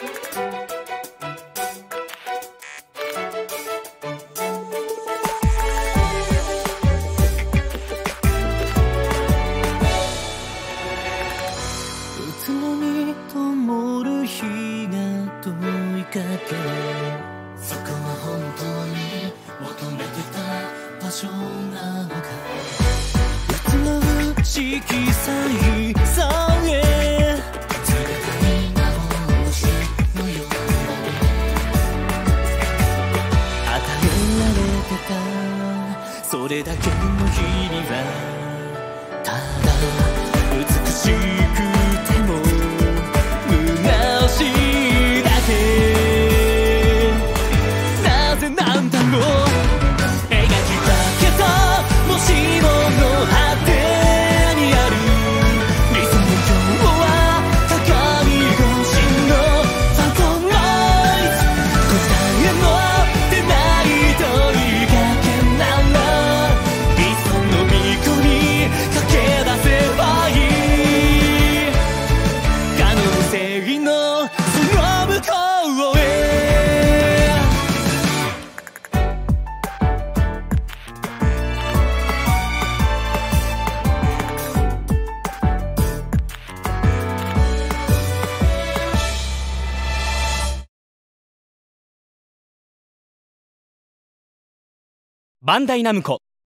うつろに灯る日が問いかけ、そこは本当に求めてた場所なのか。うつろう色彩さえ冷たい幻のように与えられてた、それだけの日にはただ美しくても虚しいだけ。なぜなんだろう、描きかけたもしもの果てにある理想郷は鏡越しのファントムノイズ。答えの出ない問いかけなら理想の巫女に駆け出せばいい。可能性のその向こうへ。 バンダイナムコ